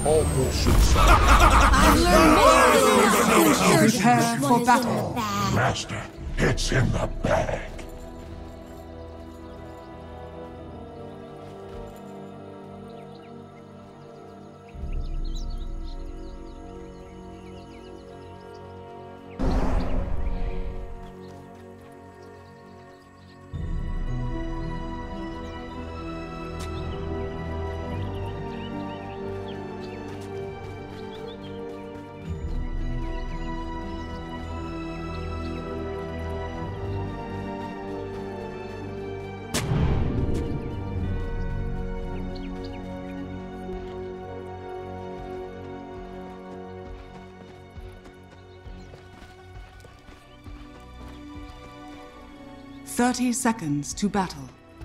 All should suffer. I've learned more than this. Prepare for battle. Master, it's in the bag. Thirty seconds to battle.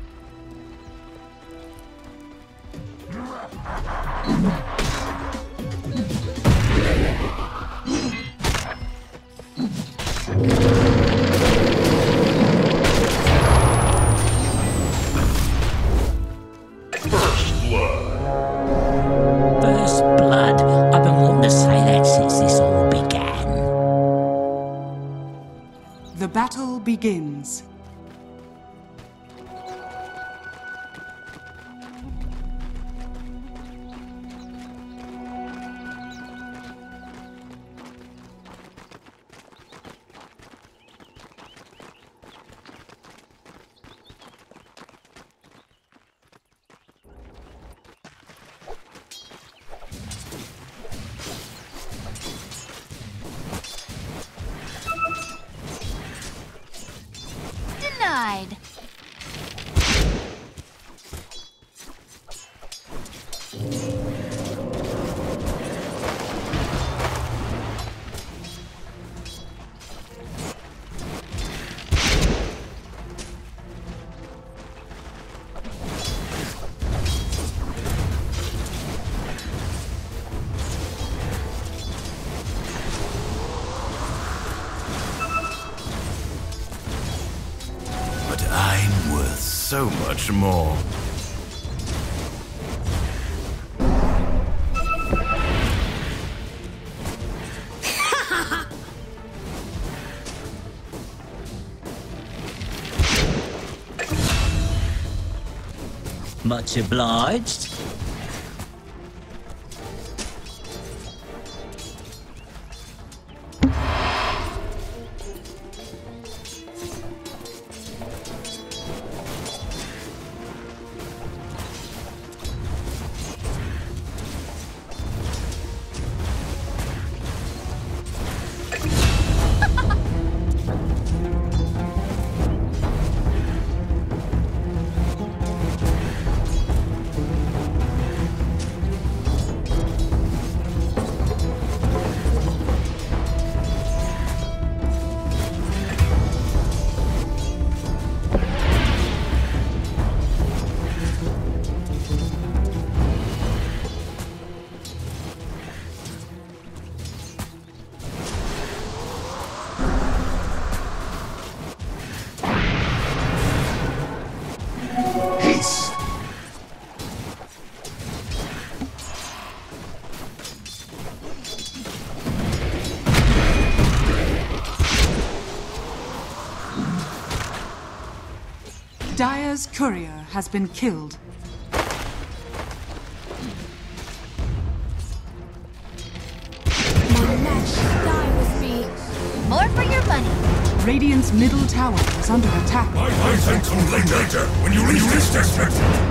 First blood. First blood. I've been wanting to say that since this all began. The battle begins. Denied. But I'm worth so much more. Much obliged. Dire's courier has been killed. My match die with me. More for your money. Radiant's middle tower is under attack. I think come later, when you least expect it.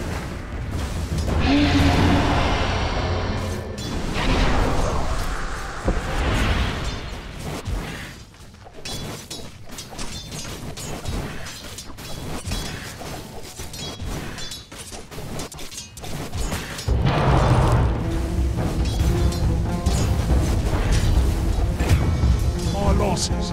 Our losses.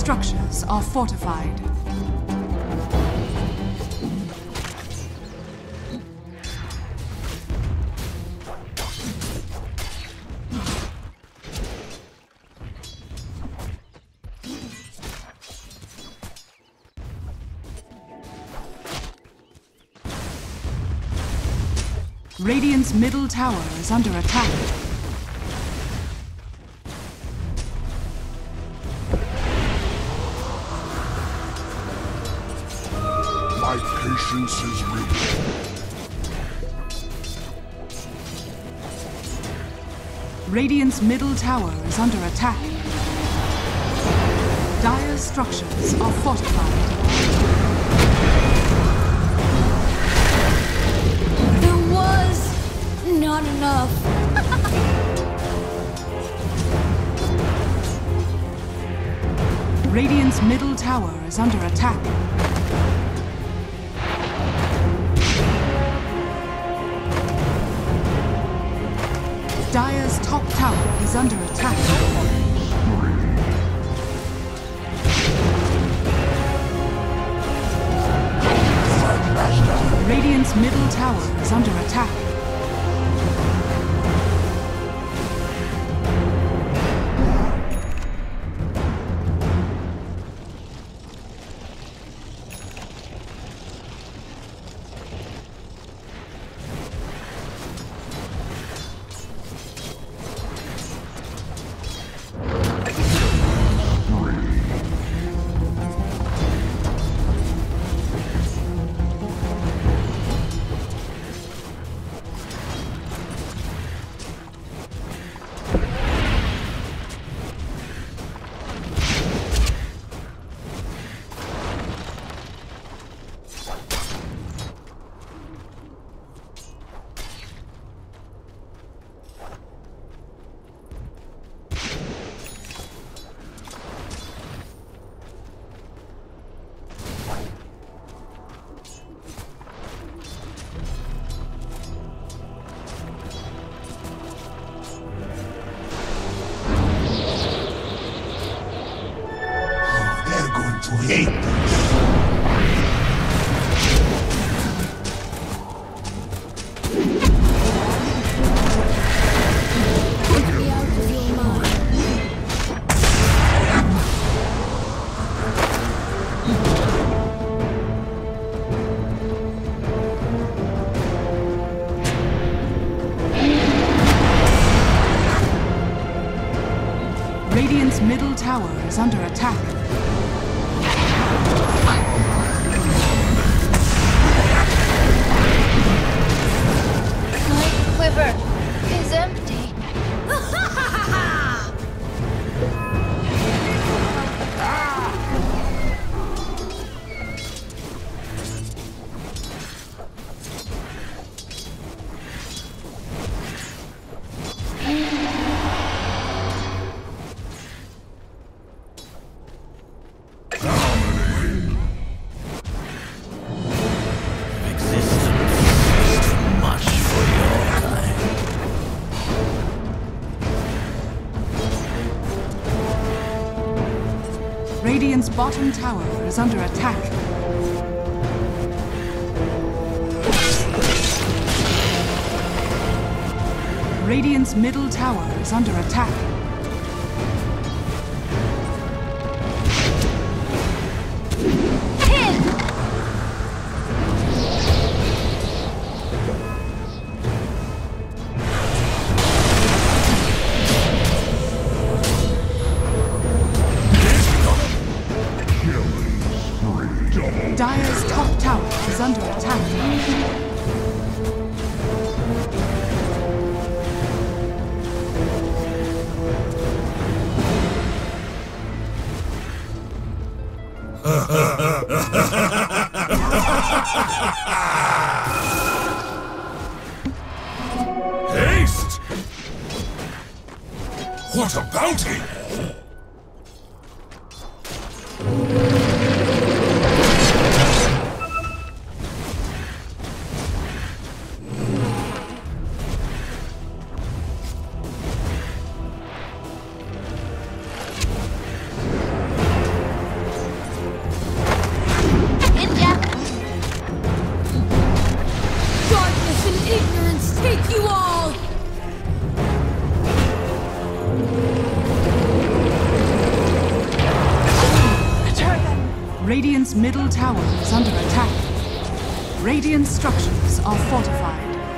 structures are fortified. Radiant's middle tower is under attack. My patience is real. Radiant's middle tower is under attack. Dire's structures are fortified. There was not enough. Radiant's middle tower is under attack. Dire's top tower is under attack. Radiant's middle tower is under attack. Hate this. Radiant's middle tower is under attack. My quiver is empty. Radiant's bottom tower is under attack. Radiant's middle tower is under attack. Dire's top tower is under attack. Haste! What a bounty! take you all! Radiant's middle tower is under attack. Radiant structures are fortified.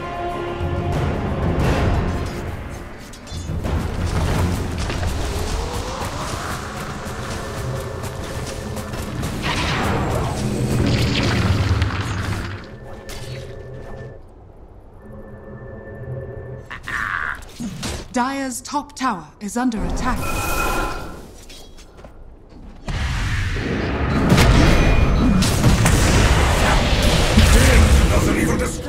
Dire's top tower is under attack. Doesn't even destroy.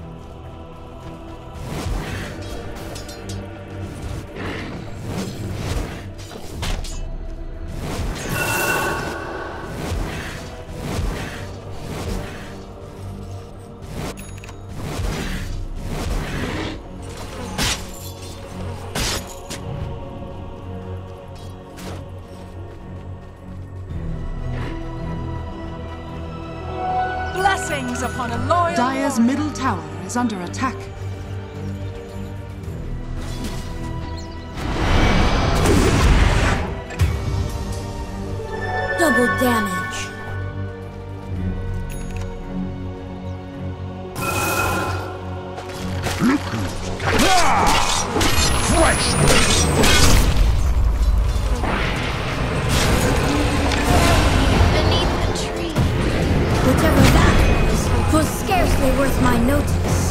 Blessings upon a loyal Dire's middle tower is under attack. Double damage. Beneath the tree. Whatever that was scarcely worth my notice.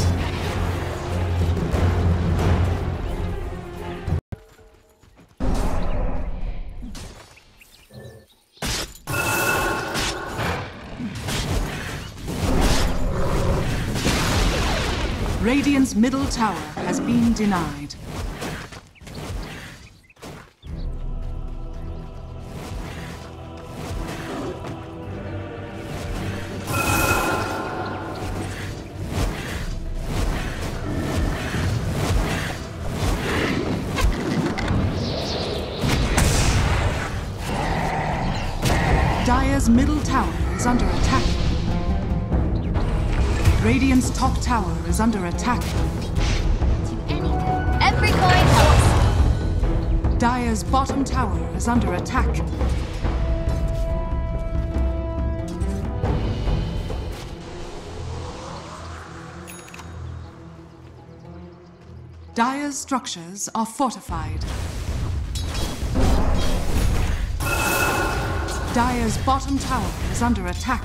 Radiant's middle tower has been denied. Dire's middle tower is under attack. Radiant's top tower is under attack. Every coin helps. Dire's bottom tower is under attack. Dire's structures are fortified. Dire's bottom tower is under attack.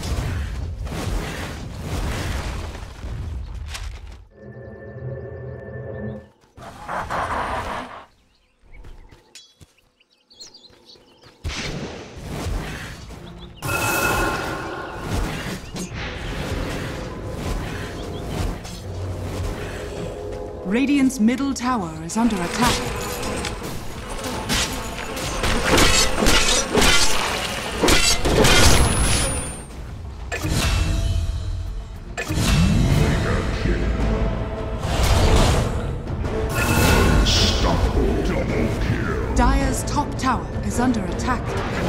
Radiant's middle tower is under attack. Dire's top tower is under attack.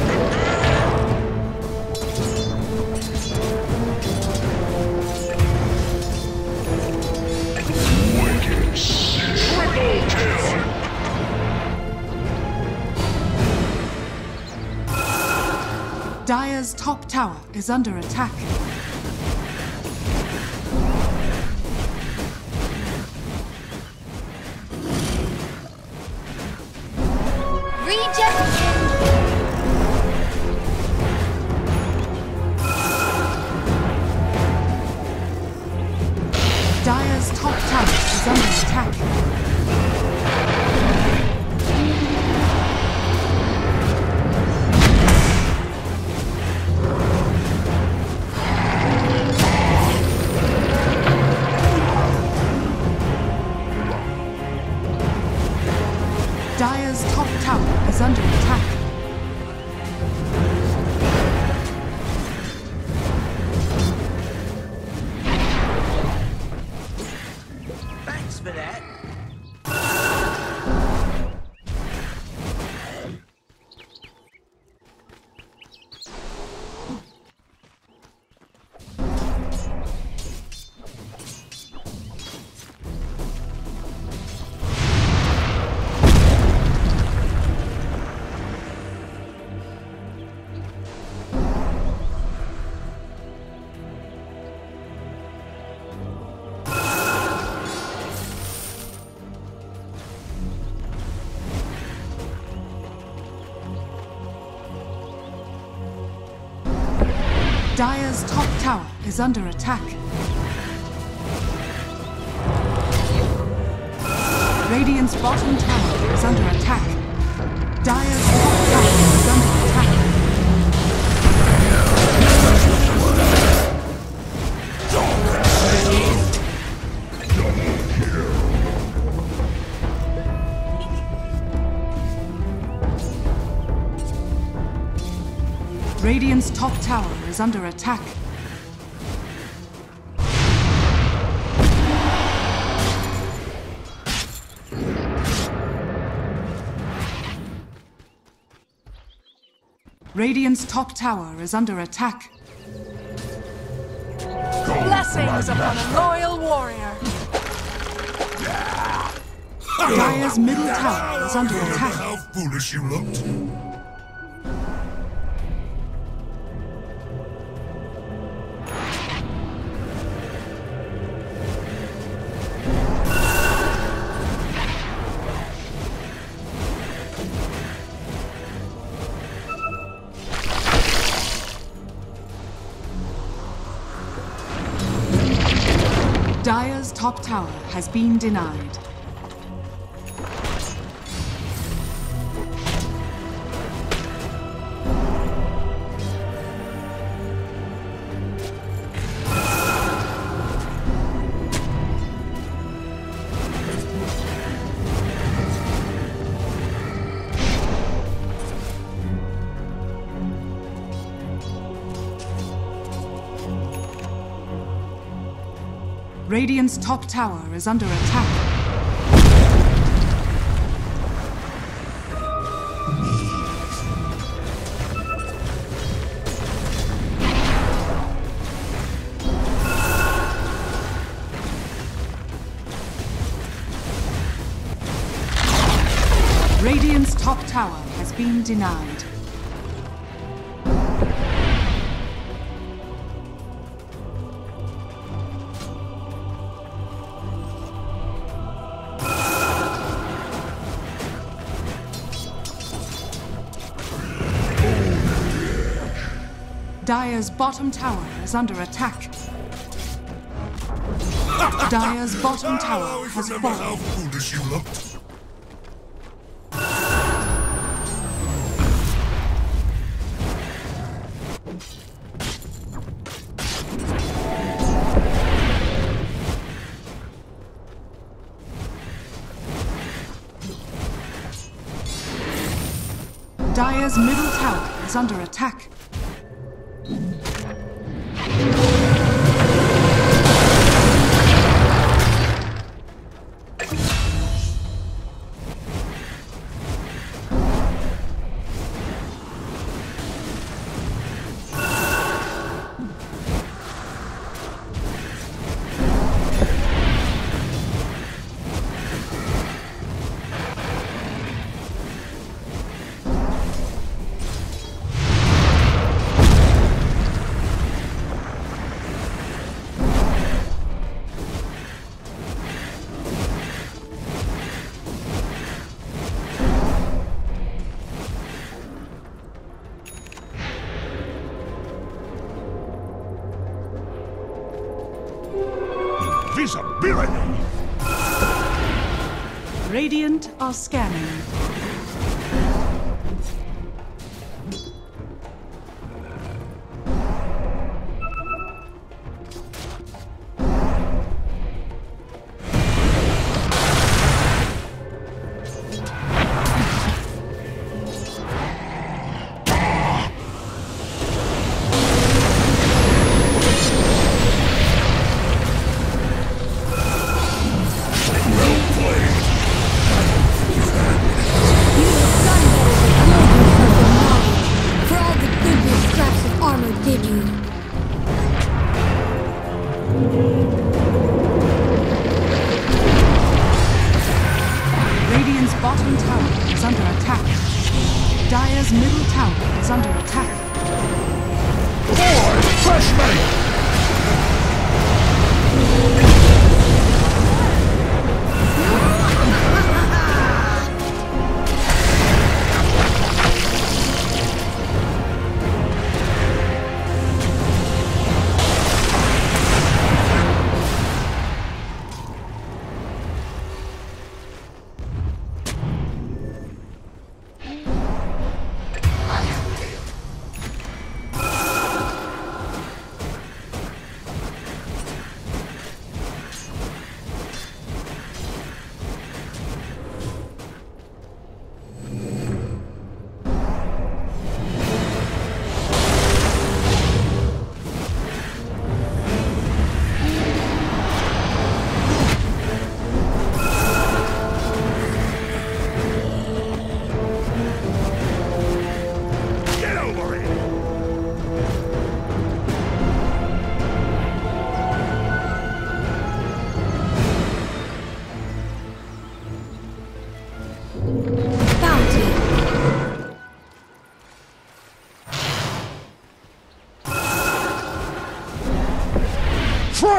Dire's top tower is under attack. Dire's top tower is under attack. Dire's top tower is under attack. Thanks for that. Dire's top tower is under attack. Radiant's bottom tower is under attack. Dire's top tower is under attack. Radiant's top tower is under attack. Radiant's top tower is under attack. Blessings upon a loyal warrior. Dire's middle tower is under Remember attack. how foolish you looked? Dire's top tower has been denied. Radiant's top tower is under attack. Radiant's top tower has been denied. Dire's bottom tower is under attack. Dire's bottom I'll tower always has remember how fallen. foolish you looked. Dire's middle tower is under attack. Invisibility! Radiant are scanning. Well played.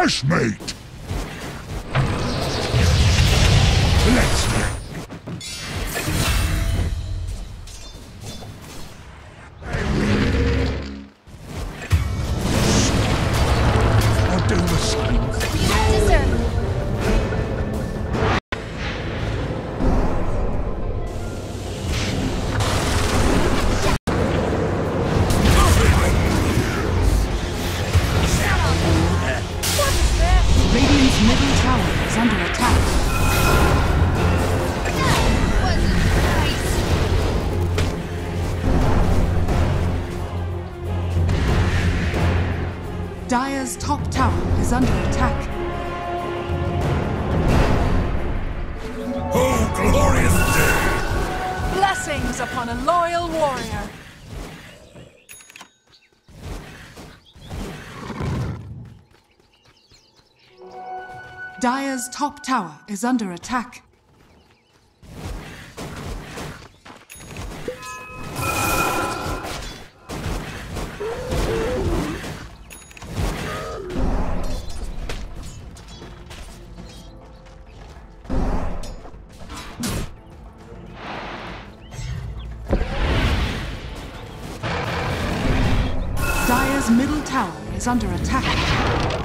Fresh mate! Let's go. I'll do the same. Radiant's middle tower is under attack. Dire's top tower is under attack. Oh, glorious day! Blessings upon a loyal warrior. Dire's top tower is under attack. Dire's middle tower is under attack.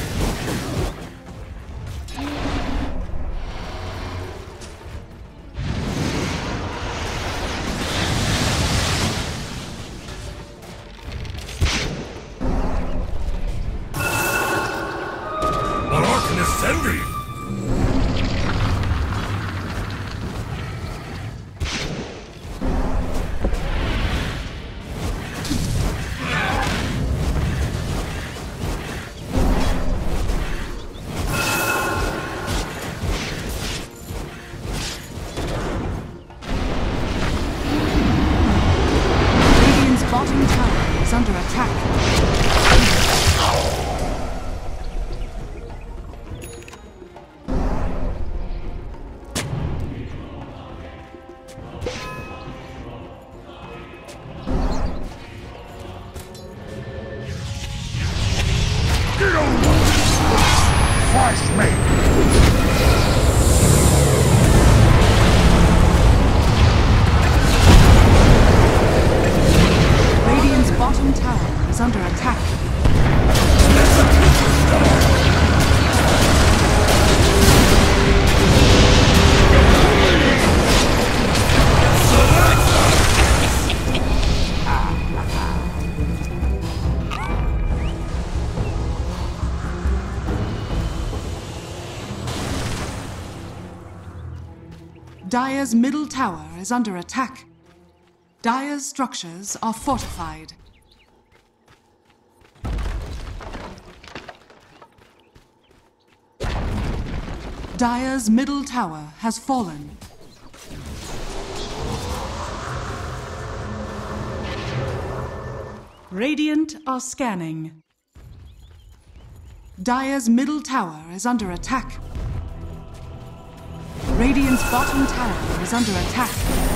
An Arcanist envy! Radiant's bottom tower is under attack. Get over! Fresh mate! Radiant's bottom tower is under attack. Dire's middle tower is under attack. Dire's structures are fortified. Dire's middle tower has fallen. Radiant are scanning. Dire's middle tower is under attack. Radiant's bottom tower is under attack.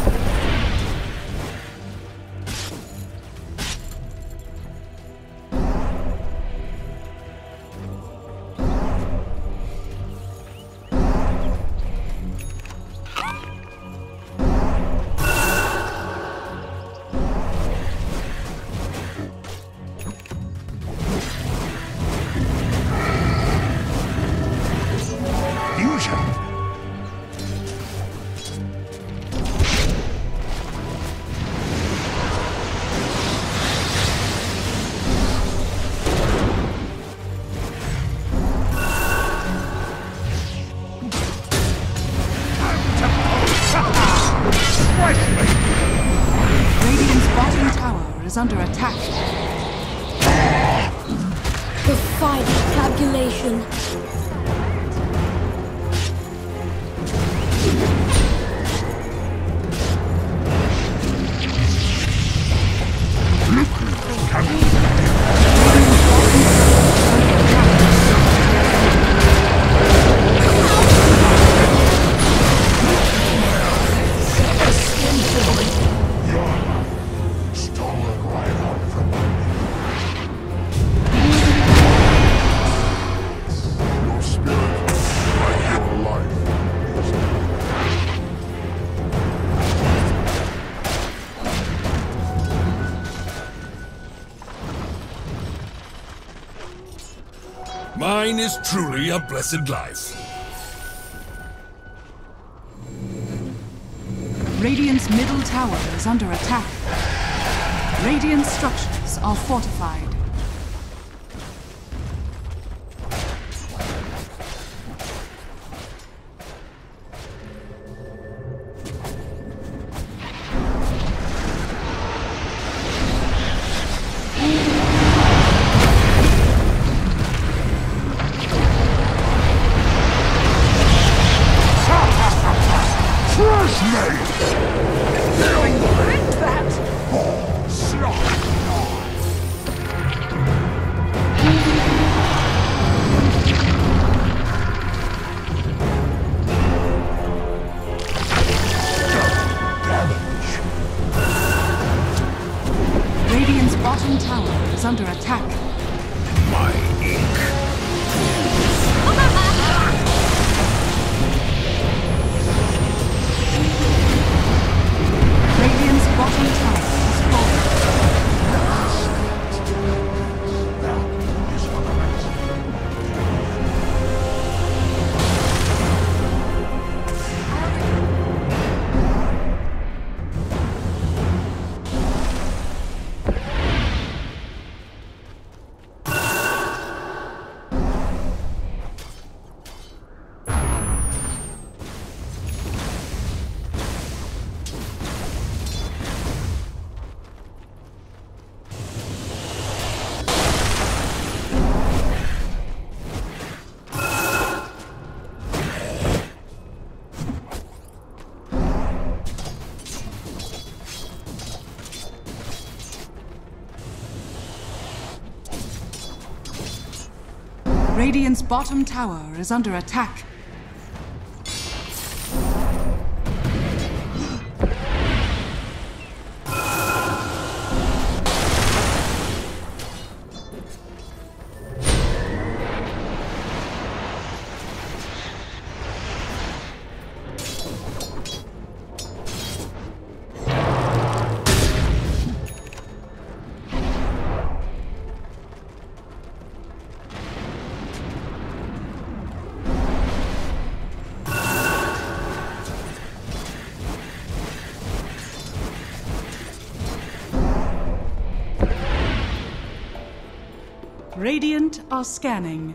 Fusion! Radiant's bottom tower is under attack. The final calculation. Stolen right out from Mine is truly a blessed life. Radiant's middle tower is under attack. Radiant structures are fortified. Radiant's bottom tower is under attack. My ink. Radiant's bottom tower is falling. Radiant's bottom tower is under attack. Radiant are scanning.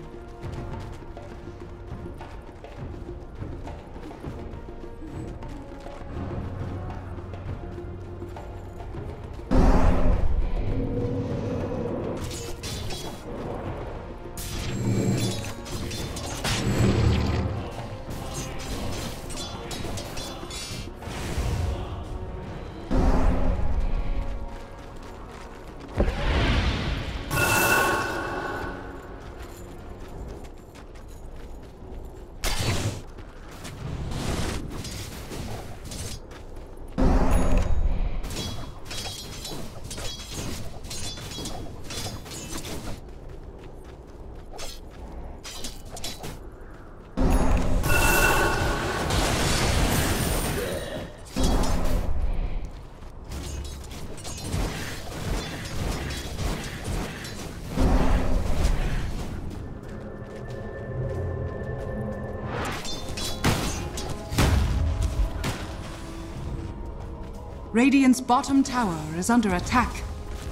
Radiant's bottom tower is under attack.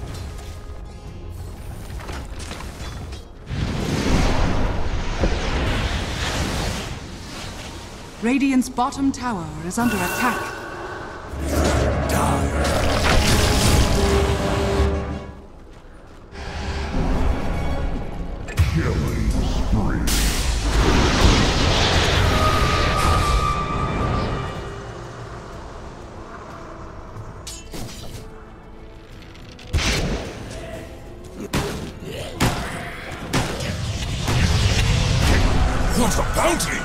Radiant's bottom tower is under attack. Killing spree. What a bounty!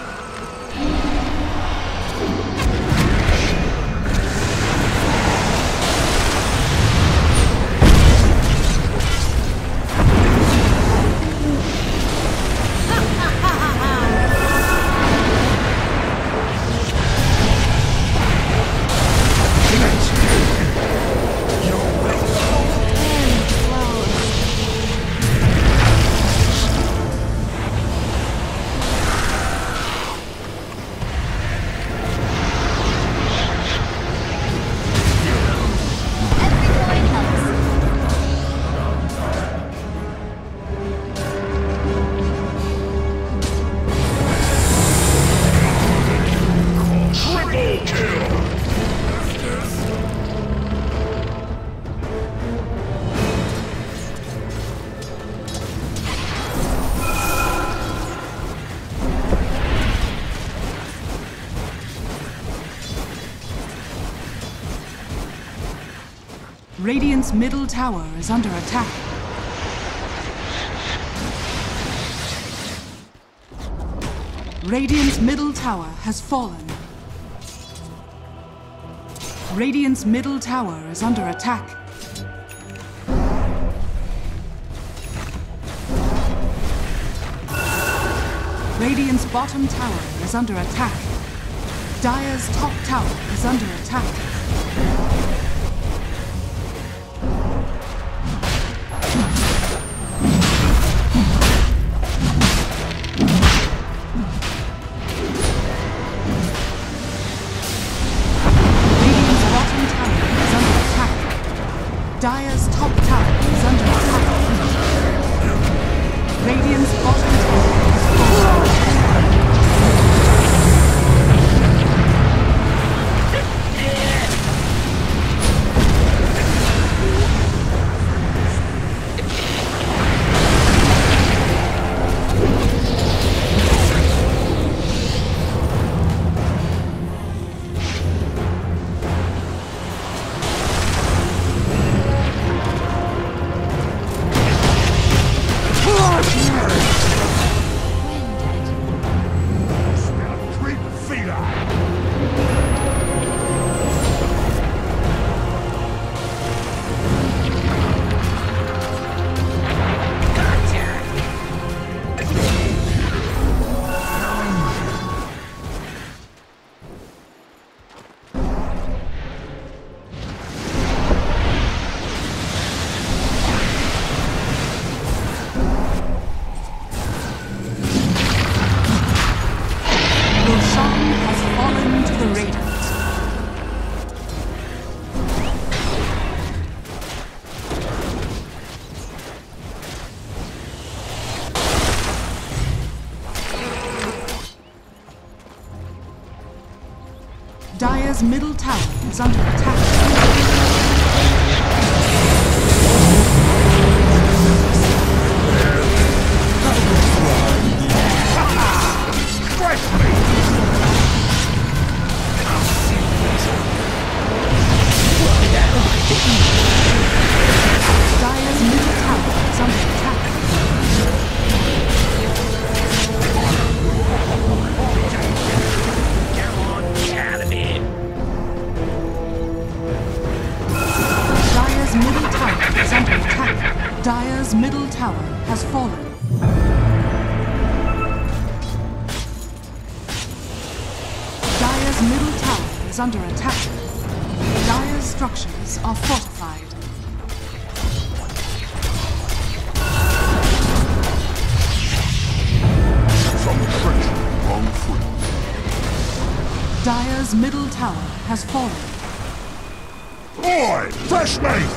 Radiant's middle tower is under attack. Radiant's middle tower has fallen. Radiant's middle tower is under attack. Radiant's bottom tower is under attack. Dire's top tower is under attack. Dire's top tower is under attack. Radiant's bottom tower is falling. Dire's middle tower is under attack. Dire's middle tower is under attack. Dire's middle tower has fallen. Dire's middle tower is under attack. Dire's structures are fortified. Some French wrong foot. Dire's middle tower has fallen. Oi! Fresh meat!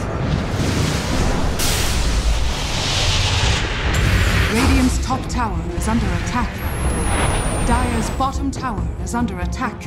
Radiant's top tower is under attack. Dire's bottom tower is under attack.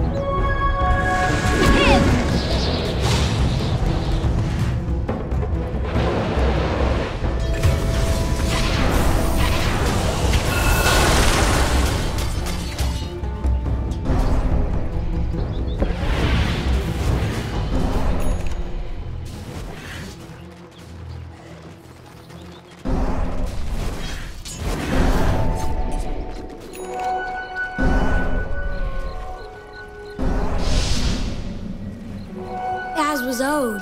As was owed.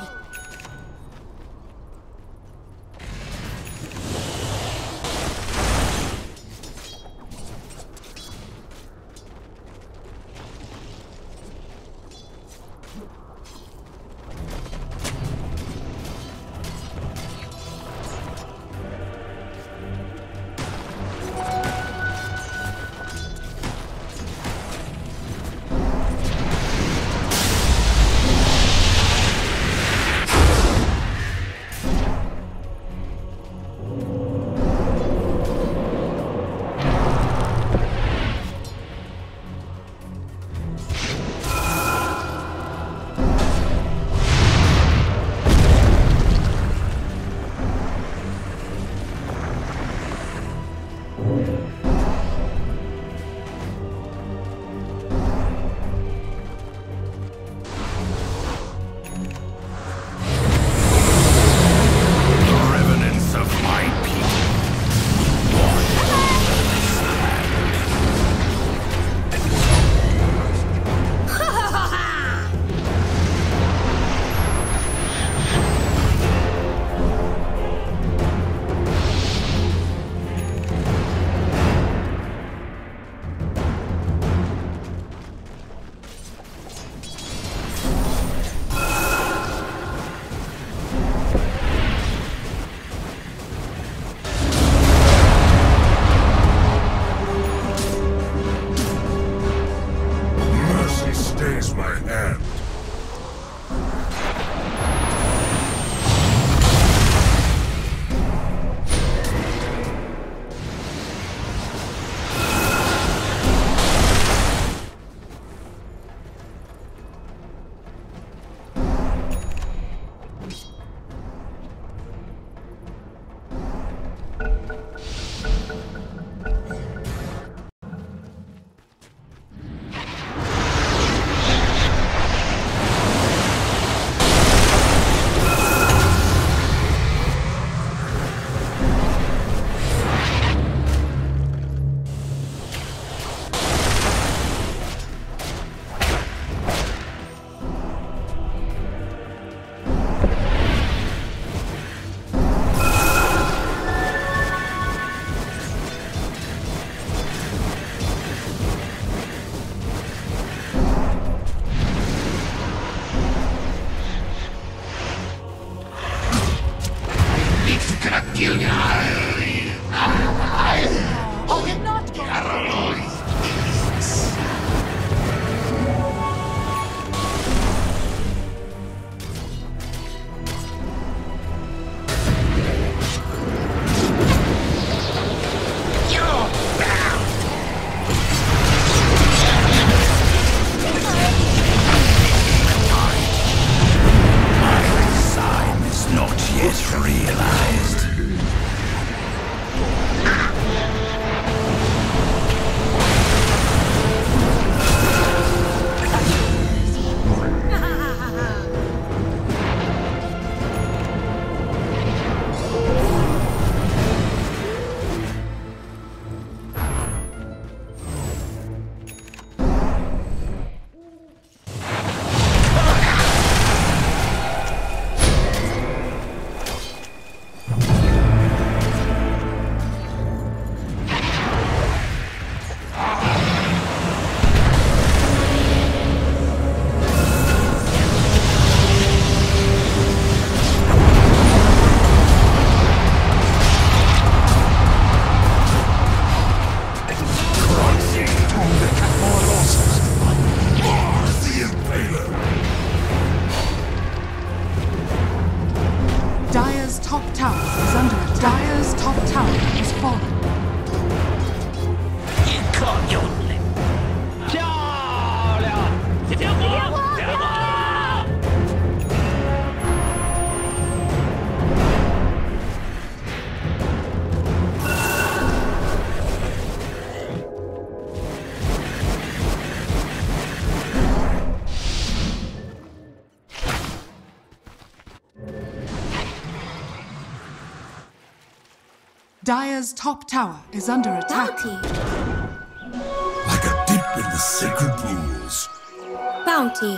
Dire's top tower is under attack. Bounty. Like a dip in the sacred pools. Bounty.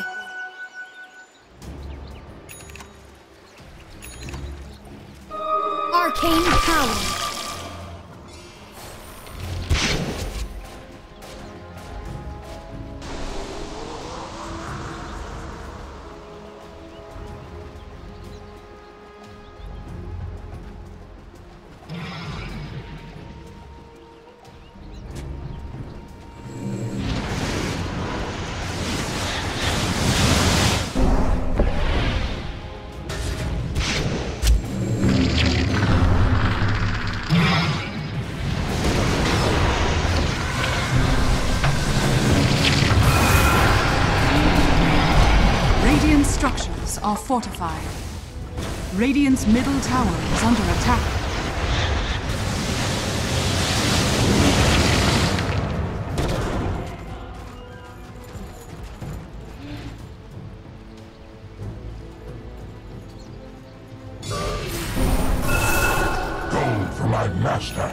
Arcane power. Structures are fortified. Radiant's middle tower is under attack. Gold for my master.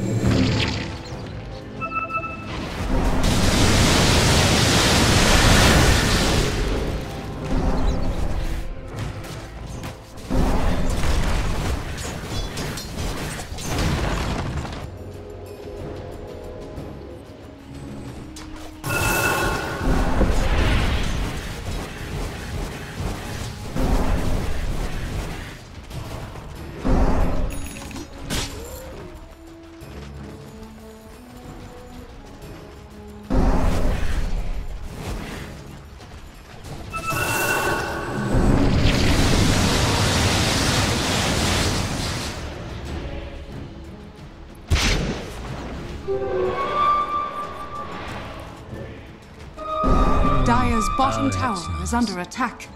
Dire's bottom tower is under attack.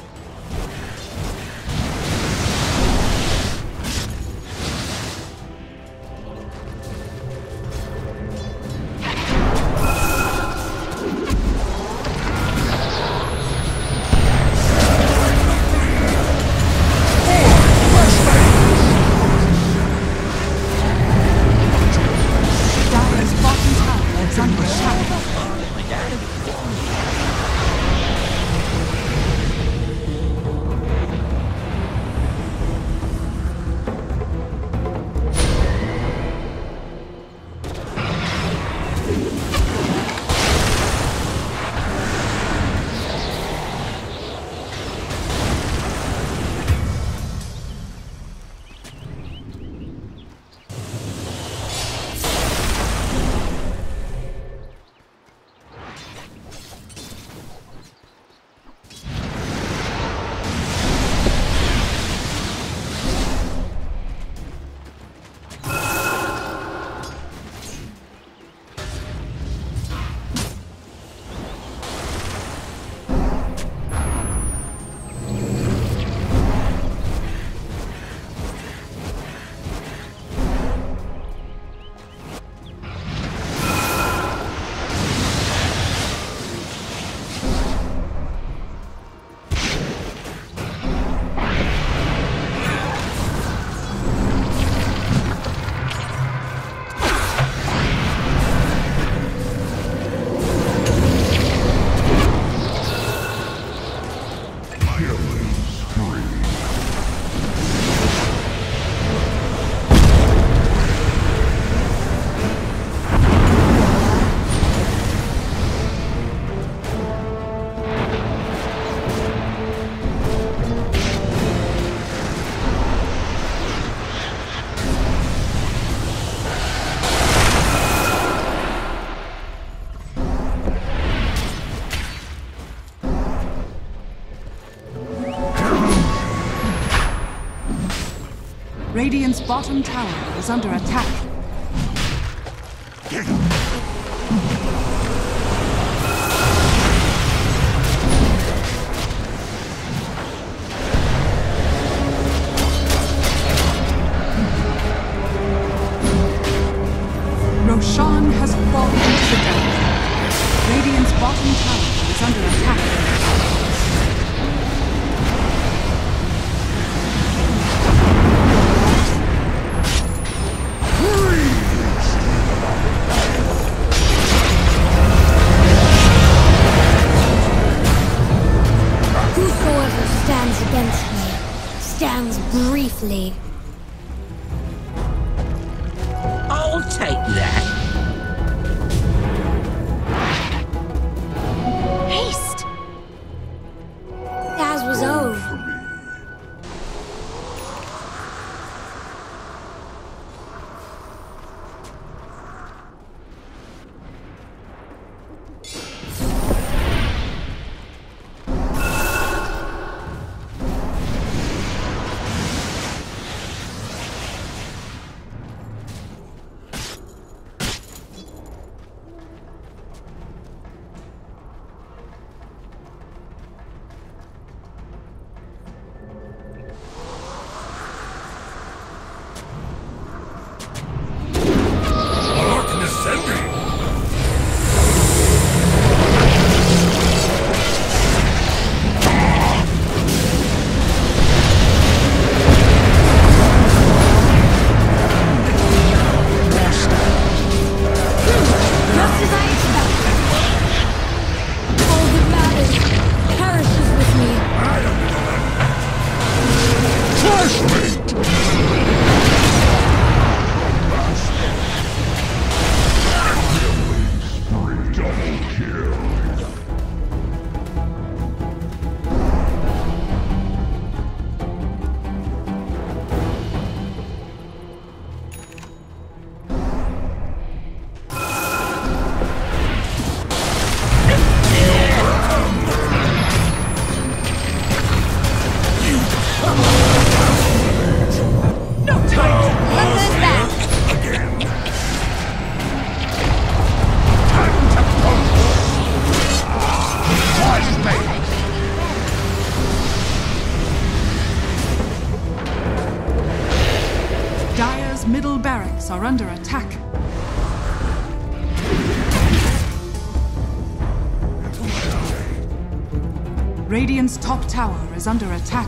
Dire's bottom tower is under attack. Radiant's bottom tower is under attack. Roshan has fallen to the death. Radiant's bottom tower is under attack. briefly. I'll take that. Haste! As was owed. Dire's middle barracks are under attack. Radiant's top tower is under attack.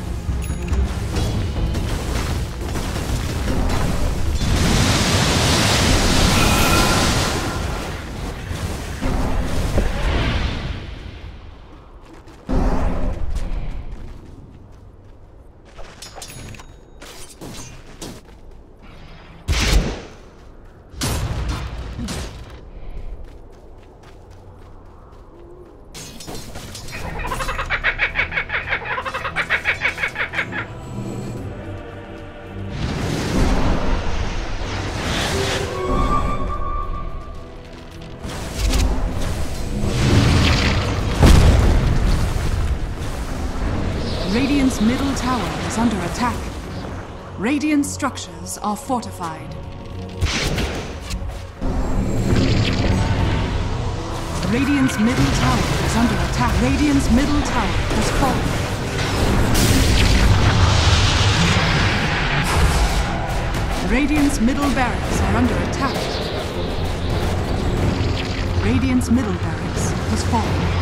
Radiant's middle tower is under attack. Radiant structures are fortified. Radiant's middle tower is under attack. Radiant's middle tower has fallen. Radiant's middle barracks are under attack. Radiant's middle barracks has fallen.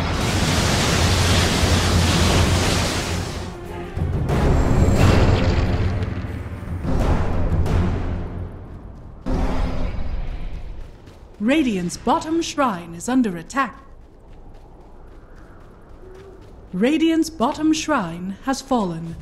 Radiant's bottom shrine is under attack. Radiant's bottom shrine has fallen.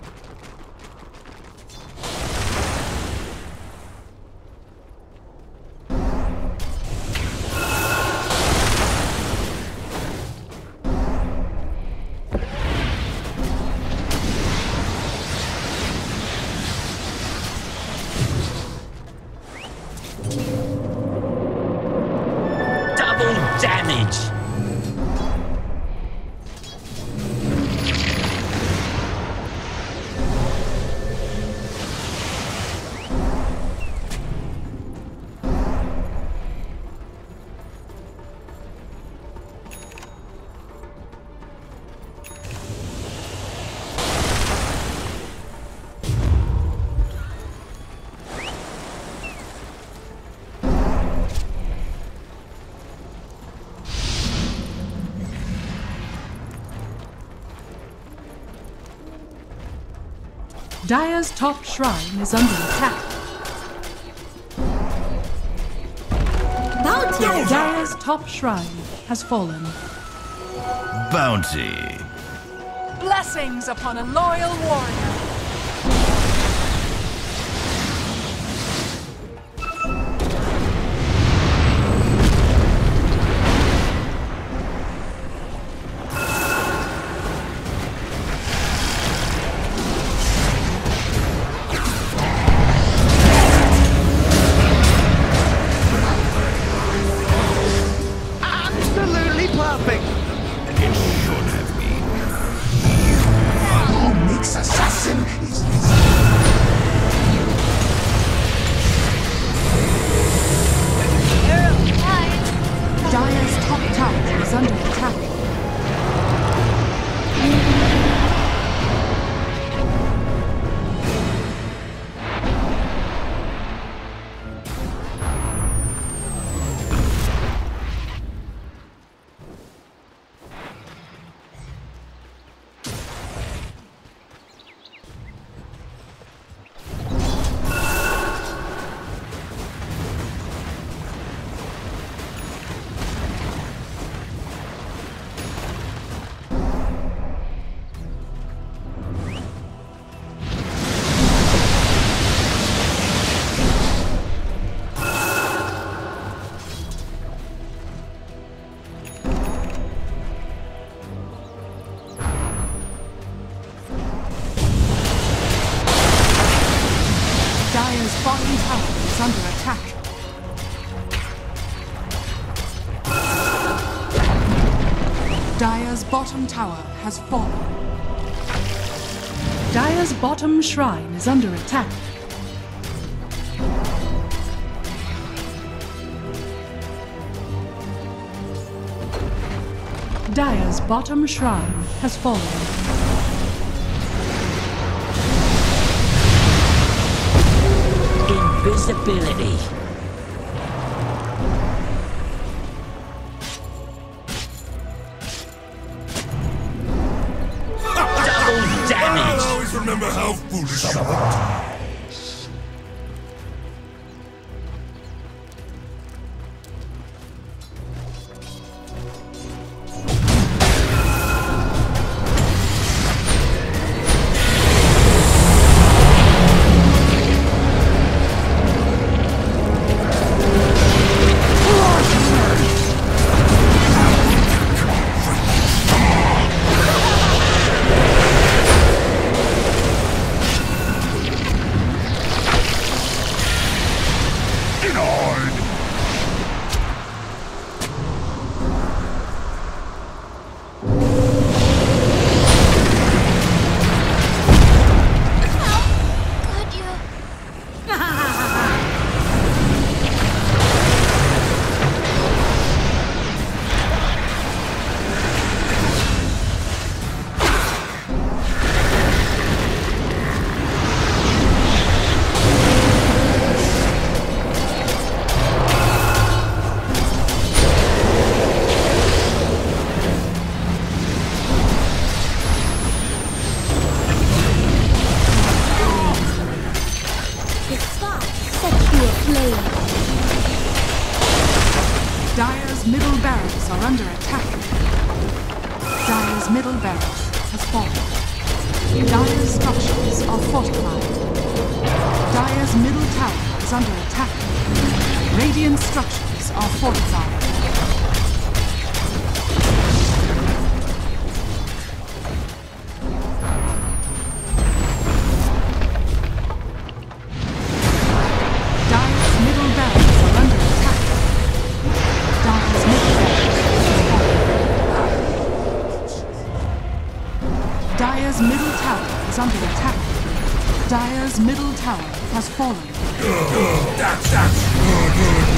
Damage! Dire's top shrine is under attack. Bounty! Dire's top shrine has fallen. Bounty. Blessings upon a loyal warrior. Dire's bottom tower has fallen. Dire's bottom shrine is under attack. Dire's bottom shrine has fallen. Invisibility. Double damage. I'll always remember how foolish I was. Dire's middle barracks are under attack. Dire's middle barracks has fallen. Dire's structures are fortified. Dire's middle tower is under attack. Radiant structures are fortified. Dire's middle barracks are under attack. Dire's middle barracks has fallen. Dire's middle tower is under attack. Dire's middle tower has fallen. That's good.